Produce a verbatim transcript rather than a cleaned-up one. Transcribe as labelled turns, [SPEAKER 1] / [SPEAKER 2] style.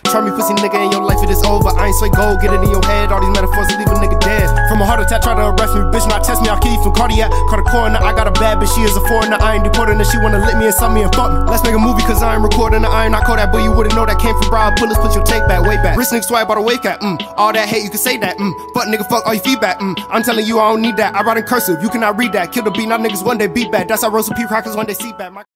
[SPEAKER 1] Try me pussy nigga in your life, it is over. I ain't say gold, get it in your head. All these metaphors leave a nigga dead. From a heart attack, try to arrest me, bitch, not test me. I'll kill you from cardiac. Caught a coroner, I got a bad bitch, she is a foreigner. I ain't deporting her, she wanna lick me and suck me and fuck me. Let's make a movie, cause I ain't recording the iron. I call that boy, you wouldn't know that came from Brian Bullets. Put your tape back, way back. Rich nigga swag by the wave cat, mm. All that hate, you can say that, mm. Fuck nigga, fuck all your feedback, mm. I'm telling you, I don't need that. I write in cursive, you cannot read that. Kill the beat, now niggas one day beat back. That's how roast P crackers one day see back. My